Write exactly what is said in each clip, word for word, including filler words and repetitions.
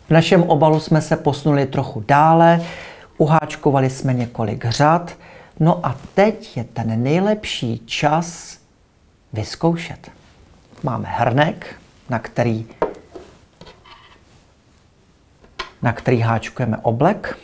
V našem obalu jsme se posunuli trochu dále, uháčkovali jsme několik řad, no a teď je ten nejlepší čas vyzkoušet. Máme hrnek, na který, na který háčkujeme oblek.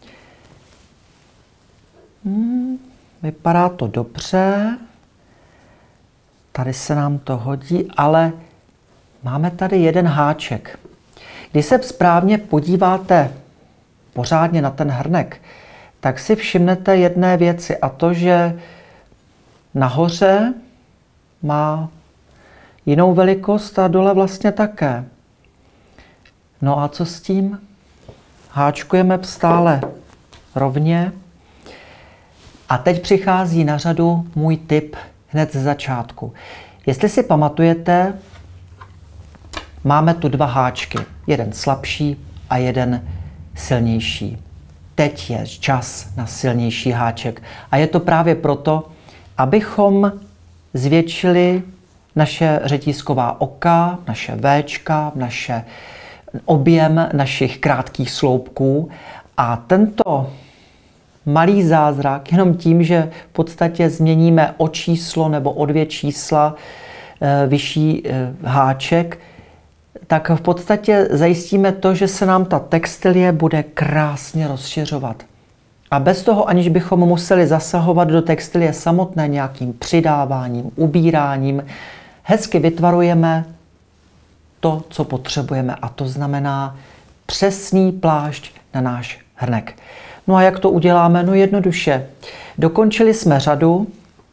Hmm, vypadá to dobře. Tady se nám to hodí, ale máme tady jeden háček. Když se správně podíváte pořádně na ten hrnek, tak si všimnete jedné věci, a to, že nahoře má jinou velikost a dole vlastně také. No a co s tím? Háčkujeme stále rovně. A teď přichází na řadu můj tip hned ze začátku. Jestli si pamatujete, máme tu dva háčky. Jeden slabší a jeden silnější. Teď je čas na silnější háček. A je to právě proto, abychom zvětšili naše řetízková oka, naše véčka, naše objem našich krátkých sloupků. A tento malý zázrak, jenom tím, že v podstatě změníme o číslo nebo o dvě čísla e, vyšší e, háček, tak v podstatě zajistíme to, že se nám ta textilie bude krásně rozšiřovat. A bez toho, aniž bychom museli zasahovat do textilie samotné nějakým přidáváním, ubíráním, hezky vytvarujeme to, co potřebujeme. A to znamená přesný plášť na náš hrnek. No a jak to uděláme? No jednoduše. Dokončili jsme řadu,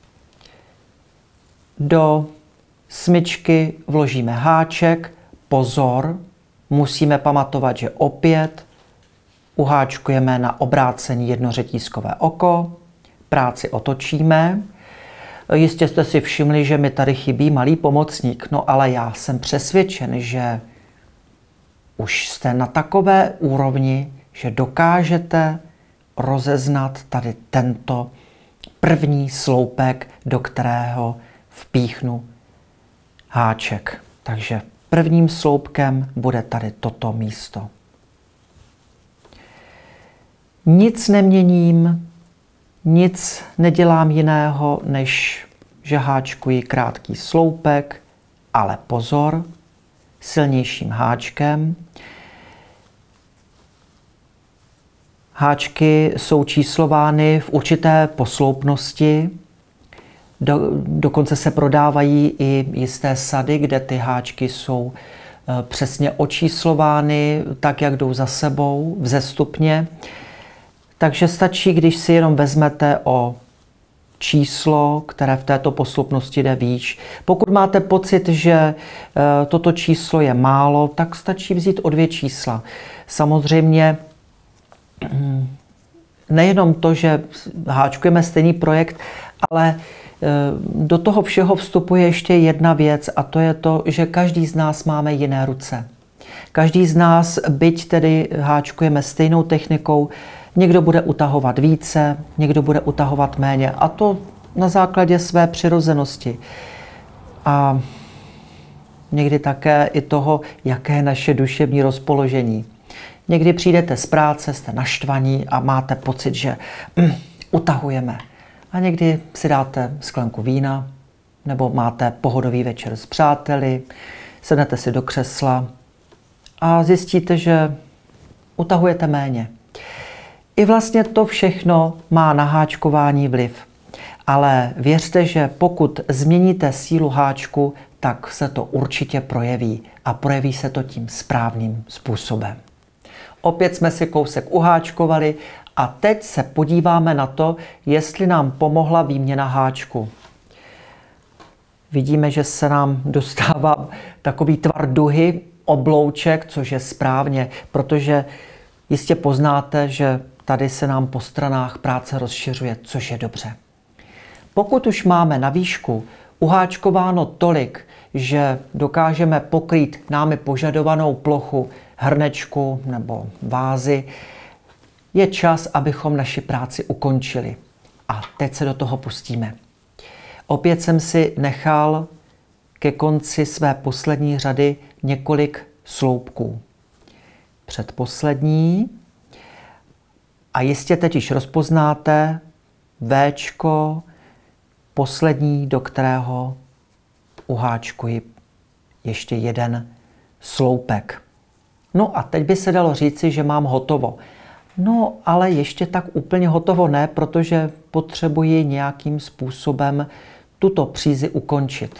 do smyčky vložíme háček. Pozor, musíme pamatovat, že opět uháčkujeme na obrácený jednořetízkové oko, práci otočíme. Jistě jste si všimli, že mi tady chybí malý pomocník, no ale já jsem přesvědčen, že už jste na takové úrovni, že dokážete rozeznat tady tento první sloupek, do kterého vpíchnu háček. Takže prvním sloupkem bude tady toto místo. Nic neměním, nic nedělám jiného, než že háčkuji krátký sloupek, ale pozor, silnějším háčkem. Háčky jsou číslovány v určité posloupnosti. Do, dokonce se prodávají i jisté sady, kde ty háčky jsou e, přesně očíslovány tak, jak jdou za sebou, vzestupně. Takže stačí, když si jenom vezmete o číslo, které v této posloupnosti jde výš. Pokud máte pocit, že e, toto číslo je málo, tak stačí vzít o dvě čísla. Samozřejmě nejenom to, že háčkujeme stejný projekt, ale do toho všeho vstupuje ještě jedna věc, a to je to, že každý z nás máme jiné ruce. Každý z nás, byť tedy háčkujeme stejnou technikou, někdo bude utahovat více, někdo bude utahovat méně, a to na základě své přirozenosti. A někdy také i toho, jaké je naše duševní rozpoložení. Někdy přijdete z práce, jste naštvaní a máte pocit, že mm, utahujeme. A někdy si dáte sklenku vína, nebo máte pohodový večer s přáteli, sednete si do křesla a zjistíte, že utahujete méně. I vlastně to všechno má na háčkování vliv. Ale věřte, že pokud změníte sílu háčku, tak se to určitě projeví. A projeví se to tím správným způsobem. Opět jsme si kousek uháčkovali a teď se podíváme na to, jestli nám pomohla výměna háčku. Vidíme, že se nám dostává takový tvar duhy, oblouček, což je správně, protože jistě poznáte, že tady se nám po stranách práce rozšiřuje, což je dobře. Pokud už máme na výšku uháčkováno tolik, že dokážeme pokrýt námi požadovanou plochu hrnečku nebo vázy, je čas, abychom naši práci ukončili. A teď se do toho pustíme. Opět jsem si nechal ke konci své poslední řady několik sloupků. předposlední. A jistě teď již rozpoznáte Véčko, poslední, do kterého uháčkuji ještě jeden sloupek. No a teď by se dalo říci, že mám hotovo. No, ale ještě tak úplně hotovo ne, protože potřebuji nějakým způsobem tuto přízi ukončit.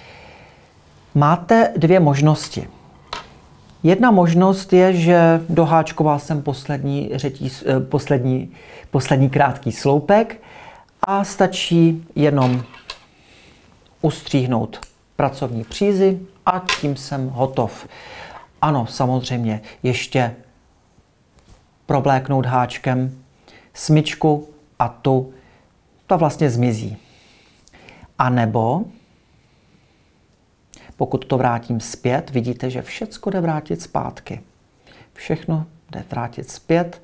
Máte dvě možnosti. Jedna možnost je, že doháčkoval jsem poslední, řetí, poslední, poslední krátký sloupek a stačí jenom ustříhnout pracovní přízi a tím jsem hotov. Ano, samozřejmě ještě provléknout háčkem smyčku a tu, ta vlastně zmizí. A nebo, pokud to vrátím zpět, vidíte, že všecko jde vrátit zpátky. Všechno jde vrátit zpět.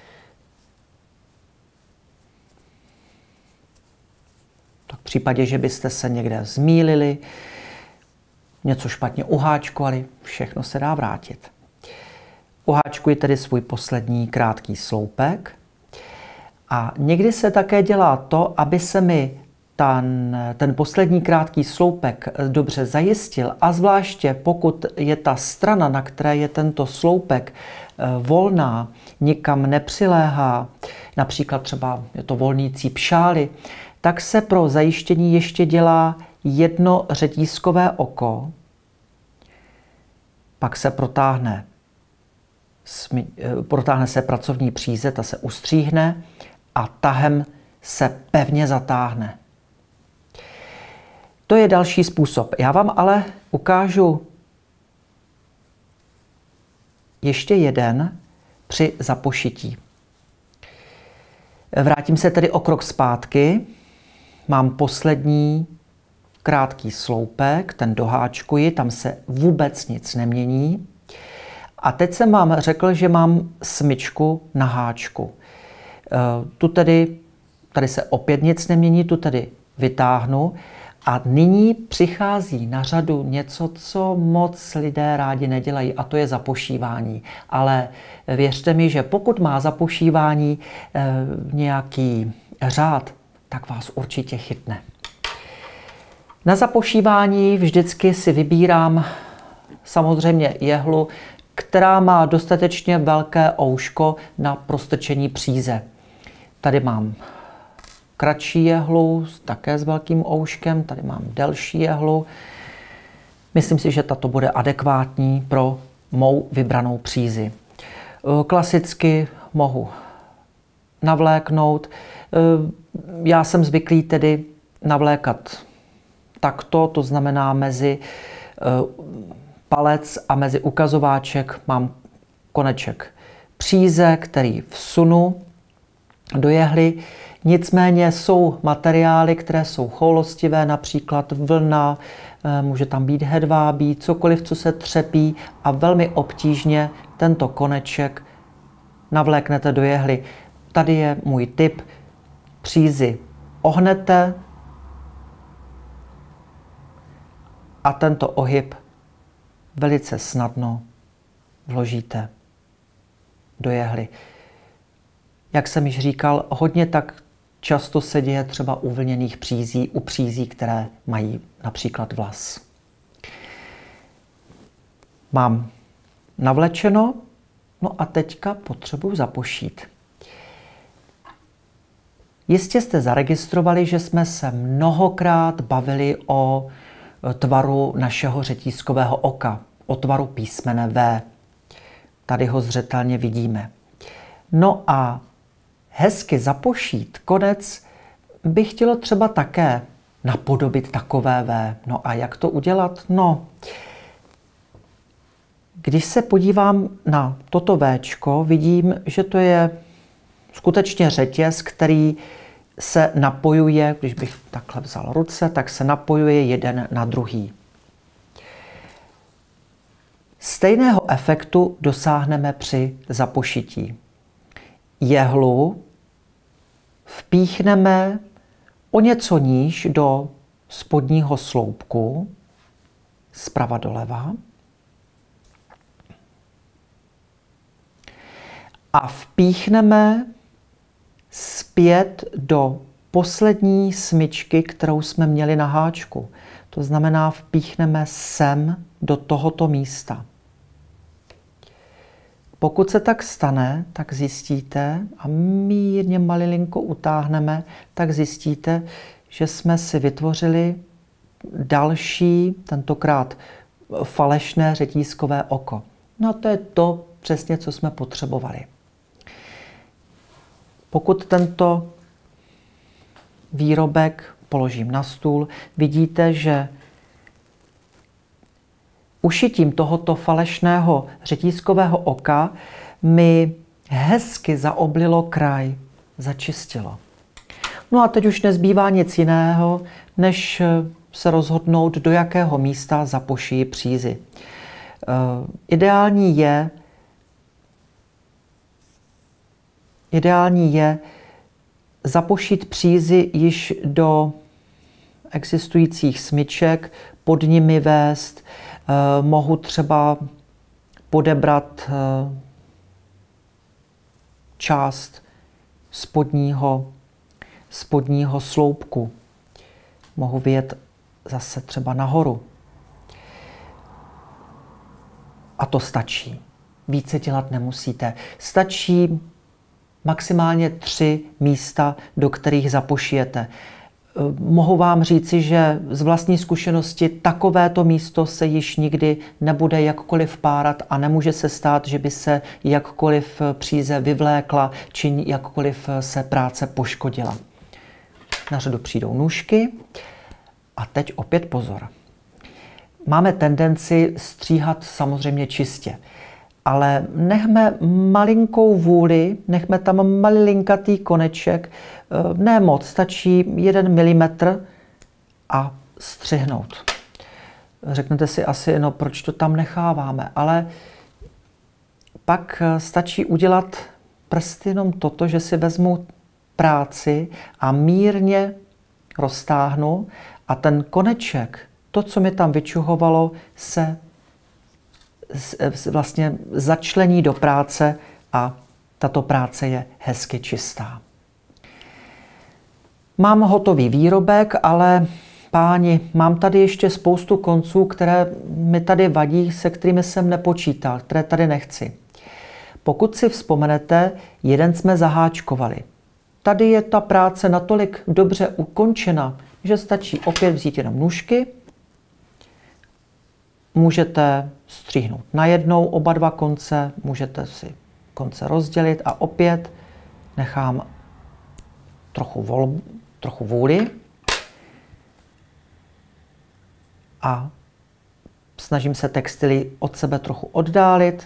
Tak v případě, že byste se někde zmýlili, něco špatně uháčkovali, všechno se dá vrátit. Uháčkuji tedy svůj poslední krátký sloupek a někdy se také dělá to, aby se mi ten, ten poslední krátký sloupek dobře zajistil a zvláště pokud je ta strana, na které je tento sloupek volná, nikam nepřiléhá, například třeba je to volný cíp šály, tak se pro zajištění ještě dělá jedno řetízkové oko, pak se protáhne, protáhne se pracovní příze, ta se ustříhne a tahem se pevně zatáhne. To je další způsob. Já vám ale ukážu ještě jeden při zapošití. Vrátím se tedy o krok zpátky. Mám poslední krátký sloupek, ten doháčkuji, tam se vůbec nic nemění. A teď jsem vám řekl, že mám smyčku na háčku. Tu tedy, tady se opět nic nemění, tu tedy vytáhnu. A nyní přichází na řadu něco, co moc lidé rádi nedělají, a to je zapošívání. Ale věřte mi, že pokud má zapošívání e, nějaký řád, tak vás určitě chytne. Na zapošívání vždycky si vybírám samozřejmě jehlu, která má dostatečně velké ouško na prostrčení příze. Tady mám kratší jehlu, také s velkým ouškem, tady mám delší jehlu. Myslím si, že tato bude adekvátní pro mou vybranou přízi. Klasicky mohu navléknout. Já jsem zvyklý tedy navlékat takto, to znamená mezi palec a mezi ukazováček mám koneček příze, který vsunu do jehly. Nicméně jsou materiály, které jsou choulostivé, například vlna, může tam být hedvábí, cokoliv, co se třepí a velmi obtížně tento koneček navléknete do jehly. Tady je můj tip. Přízi ohnete a tento ohyb velice snadno vložíte do jehly. Jak jsem již říkal, hodně tak často se děje třeba u vlněných přízí, u přízí, které mají například vlas. Mám navlečeno, no a teďka potřebuji zapošít. Jistě jste zaregistrovali, že jsme se mnohokrát bavili o tvaru našeho řetízkového oka, o tvaru písmene V. Tady ho zřetelně vidíme. No a hezky zapošít konec bych chtělo třeba také napodobit takové V. No a jak to udělat? No, když se podívám na toto Včko, vidím, že to je skutečně řetěz, který se napojuje, když bych takhle vzal ruce, tak se napojuje jeden na druhý. Stejného efektu dosáhneme při zapošití. Jehlu vpíchneme o něco níž do spodního sloupku, zprava doleva. a vpíchneme zpět do poslední smyčky, kterou jsme měli na háčku. To znamená, vpíchneme sem do tohoto místa. Pokud se tak stane, tak zjistíte, a mírně malilinko utáhneme, tak zjistíte, že jsme si vytvořili další, tentokrát falešné řetízkové oko. No a to je to přesně, co jsme potřebovali. Pokud tento výrobek položím na stůl, vidíte, že ušitím tohoto falešného řetízkového oka mi hezky zaoblilo kraj, začistilo. No a teď už nezbývá nic jiného, než se rozhodnout, do jakého místa zapošiji přízy. Uh, ideální je, ideální je zapošít přízy již do existujících smyček, pod nimi vést, uh, mohu třeba podebrat uh, část spodního, spodního sloupku. Mohu vyjet zase třeba nahoru. A to stačí. Více dělat nemusíte. Stačí maximálně tři místa, do kterých zapošijete. Mohu vám říci, že z vlastní zkušenosti takovéto místo se již nikdy nebude jakkoliv párat a nemůže se stát, že by se jakkoliv příze vyvlékla či jakkoliv se práce poškodila. Na řadu přijdou nůžky a teď opět pozor. Máme tendenci stříhat samozřejmě čistě, ale nechme malinkou vůli, nechme tam malinkatý koneček, ne moc, stačí jeden milimetr a střihnout. Řeknete si asi, no proč to tam necháváme, ale pak stačí udělat prsty jenom toto, že si vezmu práci a mírně roztáhnu a ten koneček, to, co mi tam vyčuhovalo, se vlastně začlení do práce a tato práce je hezky čistá. Mám hotový výrobek, ale páni, mám tady ještě spoustu konců, které mi tady vadí, se kterými jsem nepočítal, které tady nechci. Pokud si vzpomenete, jeden jsme zaháčkovali. Tady je ta práce natolik dobře ukončena, že stačí opět vzít jenom nůžky. Můžete stříhnout najednou oba dva konce, můžete si konce rozdělit a opět nechám trochu, vol, trochu vůli a snažím se textily od sebe trochu oddálit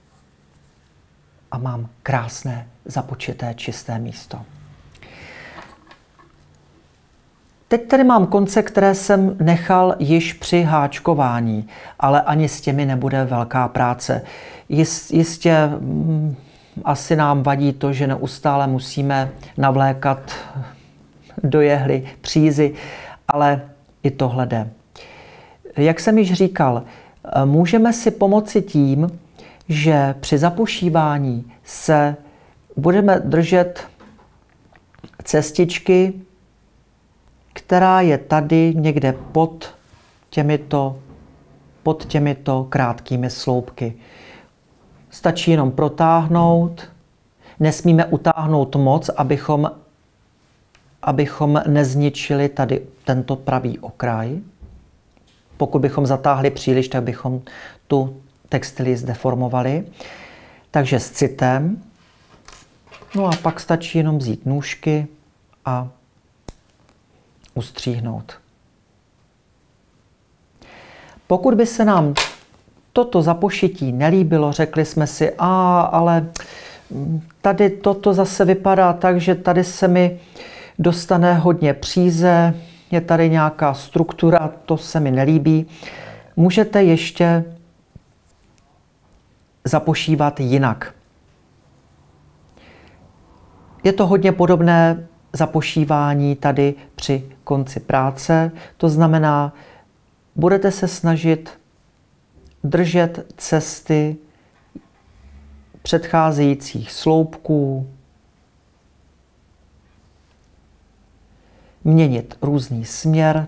a mám krásné, započité, čisté místo. Teď tady mám konce, které jsem nechal již při háčkování, ale ani s těmi nebude velká práce. Jist, jistě mm, asi nám vadí to, že neustále musíme navlékat do jehly přízy, ale i tohle jde. Jak jsem již říkal, můžeme si pomoci tím, že při zapošívání se budeme držet cestičky, která je tady někde pod těmito, pod těmito krátkými sloupky. Stačí jenom protáhnout, nesmíme utáhnout moc, abychom, abychom nezničili tady tento pravý okraj. Pokud bychom zatáhli příliš, tak bychom tu textilii zdeformovali. Takže s citem. No a pak stačí jenom vzít nůžky a ustříhnout. Pokud by se nám toto zapošití nelíbilo, řekli jsme si, a ale tady toto zase vypadá tak, že tady se mi dostane hodně příze, je tady nějaká struktura, to se mi nelíbí. Můžete ještě zapošívat jinak. Je to hodně podobné zapošívání tady při konci práce. To znamená, budete se snažit držet cesty předcházejících sloupků, měnit různý směr.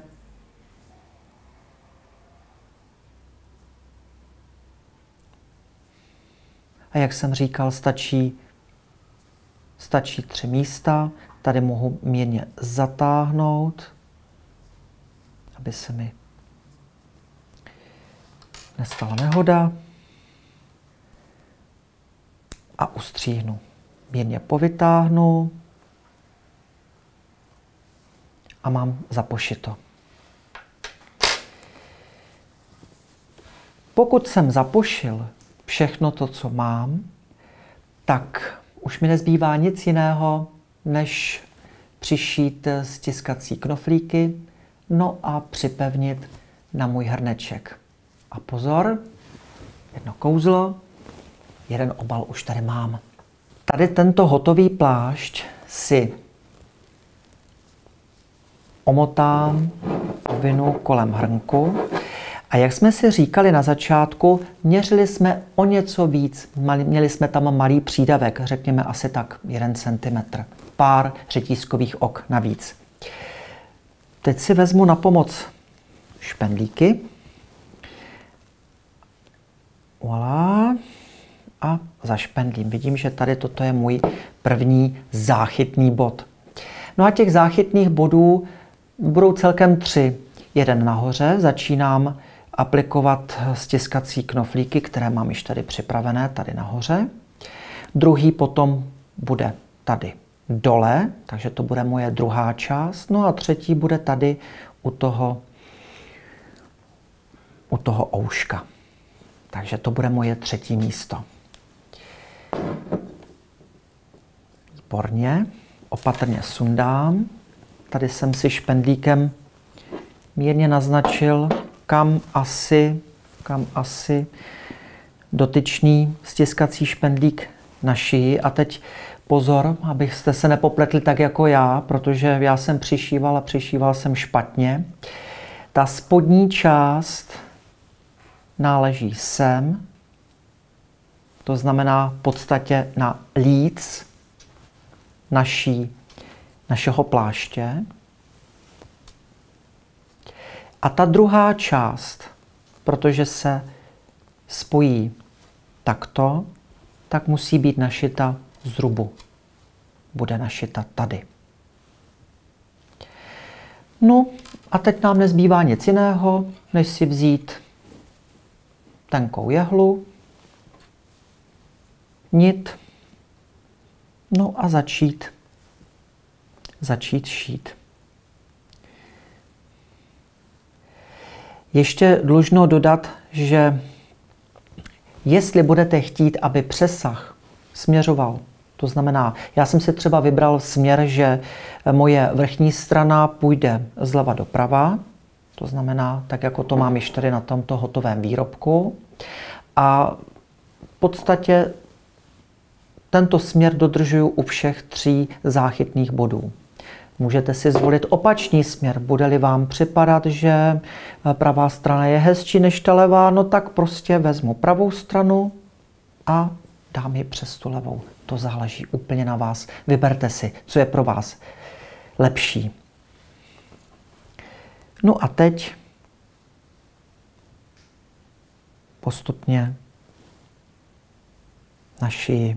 A jak jsem říkal, stačí, stačí tři místa. Tady mohu mírně zatáhnout, aby se mi nestala nehoda. A ustříhnu. Mírně povytáhnu. A mám zapošito. Pokud jsem zapošil všechno to, co mám, tak už mi nezbývá nic jiného, než přišít stiskací knoflíky, no a připevnit na můj hrneček. A pozor, jedno kouzlo, jeden obal už tady mám. Tady tento hotový plášť si omotám vinu kolem hrnku. A jak jsme si říkali na začátku, měřili jsme o něco víc. Měli jsme tam malý přídavek, řekněme asi tak jeden centimetr. Pár řetízkových ok navíc. Teď si vezmu na pomoc špendlíky. Voilà. A zašpendlím. Vidím, že tady toto je můj první záchytný bod. No a těch záchytných bodů budou celkem tři. Jeden nahoře, začínám aplikovat stiskací knoflíky, které mám již tady připravené, tady nahoře. Druhý potom bude tady dole, takže to bude moje druhá část. No a třetí bude tady u toho, u toho ouška. Takže to bude moje třetí místo. Výborně. Opatrně sundám. Tady jsem si špendlíkem mírně naznačil, kam asi, kam asi dotyčný stiskací špendlík na šiji. A teď pozor, abyste se nepopletli tak jako já, protože já jsem přišíval a přišíval jsem špatně. Ta spodní část náleží sem, to znamená v podstatě na líc naší, našeho pláště. A ta druhá část, protože se spojí takto, tak musí být našita zrubu. Bude našita tady. No a teď nám nezbývá nic jiného, než si vzít tenkou jehlu, nit, no a začít, začít šít. Ještě dlužno dodat, že jestli budete chtít, aby přesah směřoval, to znamená, já jsem si třeba vybral směr, že moje vrchní strana půjde zleva doprava, to znamená, tak jako to mám již tady na tomto hotovém výrobku. A v podstatě tento směr dodržuju u všech tří záchytných bodů. Můžete si zvolit opačný směr. Bude-li vám připadat, že pravá strana je hezčí než ta levá, no tak prostě vezmu pravou stranu a dám ji přes tu levou. To záleží úplně na vás. Vyberte si, co je pro vás lepší. No a teď postupně na šiji.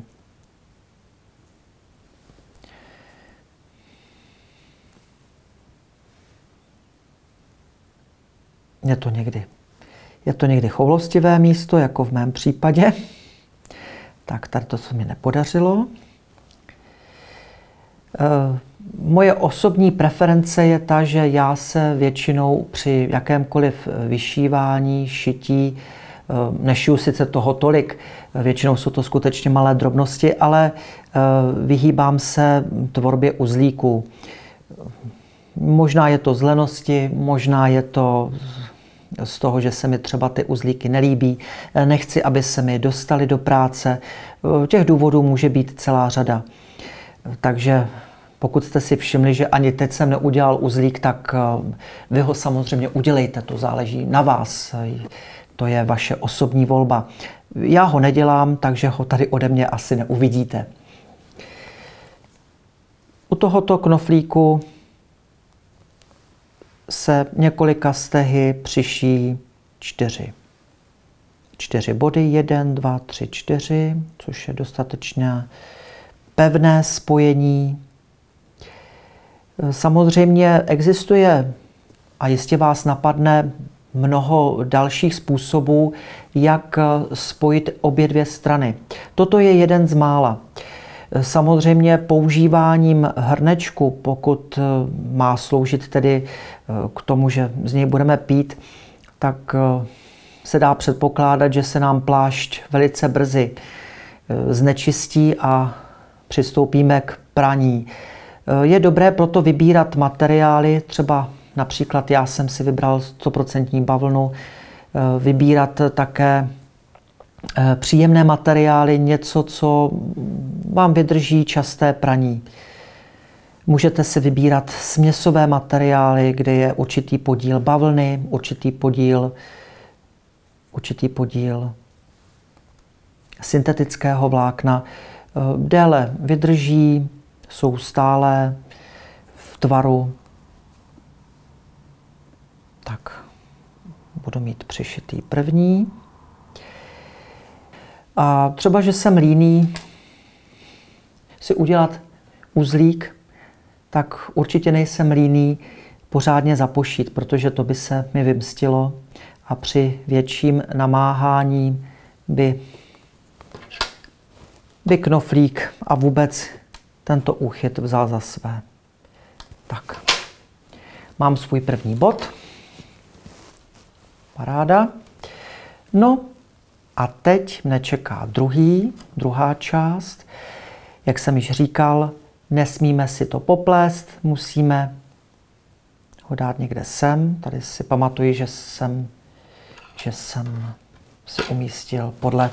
Je to někdy, je to někdy choulostivé místo, jako v mém případě. Tak tady to, co mi nepodařilo. E, moje osobní preference je ta, že já se většinou při jakémkoliv vyšívání, šití, e, nešiju sice toho tolik, většinou jsou to skutečně malé drobnosti, ale e, vyhýbám se tvorbě uzlíků. Možná je to z lenosti, možná je to z toho, že se mi třeba ty uzlíky nelíbí. Nechci, aby se mi dostali do práce. Těch důvodů může být celá řada. Takže pokud jste si všimli, že ani teď jsem neudělal uzlík, tak vy ho samozřejmě udělejte. To záleží na vás. To je vaše osobní volba. Já ho nedělám, takže ho tady ode mě asi neuvidíte. U tohoto knoflíku se několika stehy přiší čtyři. Čtyři body, jeden, dva, tři, čtyři, což je dostatečně pevné spojení. Samozřejmě existuje, a jistě vás napadne, mnoho dalších způsobů, jak spojit obě dvě strany. Toto je jeden z mála. Samozřejmě používáním hrnečku, pokud má sloužit tedy k tomu, že z něj budeme pít, tak se dá předpokládat, že se nám plášť velice brzy znečistí a přistoupíme k praní. Je dobré proto vybírat materiály, třeba například já jsem si vybral sto procent bavlnu, vybírat také příjemné materiály, něco, co vám vydrží časté praní. Můžete si vybírat směsové materiály, kde je určitý podíl bavlny, určitý podíl, určitý podíl syntetického vlákna. Déle vydrží, jsou stále v tvaru. Tak, budu mít přišitý první. A třeba, že jsem líný si udělat uzlík, tak určitě nejsem líný pořádně zapošít, protože to by se mi vymstilo a při větším namáhání by, by knoflík a vůbec tento úchyt vzal za své. Tak, mám svůj první bod. Paráda. No a teď mne čeká druhý, druhá část. Jak jsem již říkal, nesmíme si to poplést, musíme ho dát někde sem. Tady si pamatuji, že jsem, že jsem si umístil podle,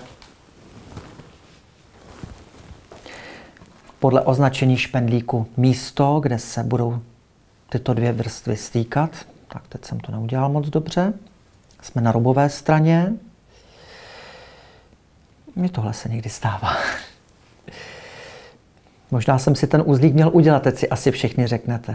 podle označení špendlíku místo, kde se budou tyto dvě vrstvy stýkat. Tak teď jsem to neudělal moc dobře. Jsme na rubové straně. Mně tohle se někdy stává. Možná jsem si ten uzlík měl udělat, teď si asi všichni řeknete.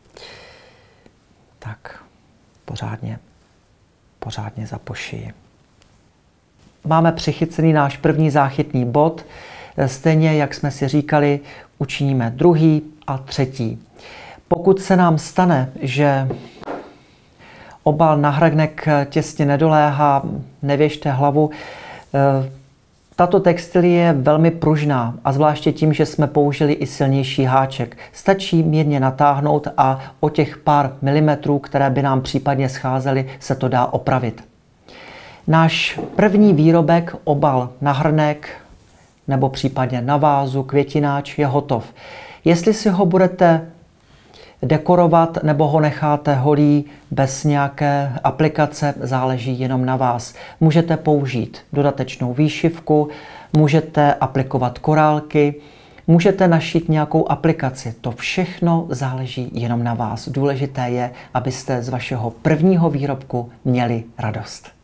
Tak, pořádně, pořádně zapošiji. Máme přichycený náš první záchytný bod. Stejně, jak jsme si říkali, učiníme druhý a třetí. Pokud se nám stane, že obal na hrnek těsně nedoléhá, nevěžte hlavu. Tato textilie je velmi pružná a zvláště tím, že jsme použili i silnější háček. Stačí mírně natáhnout a o těch pár milimetrů, které by nám případně scházely, se to dá opravit. Náš první výrobek, obal na hrnek nebo případně na vázu, květináč, je hotov. Jestli si ho budete dekorovat nebo ho necháte holý bez nějaké aplikace, záleží jenom na vás. Můžete použít dodatečnou výšivku, můžete aplikovat korálky, můžete našít nějakou aplikaci. To všechno záleží jenom na vás. Důležité je, abyste z vašeho prvního výrobku měli radost.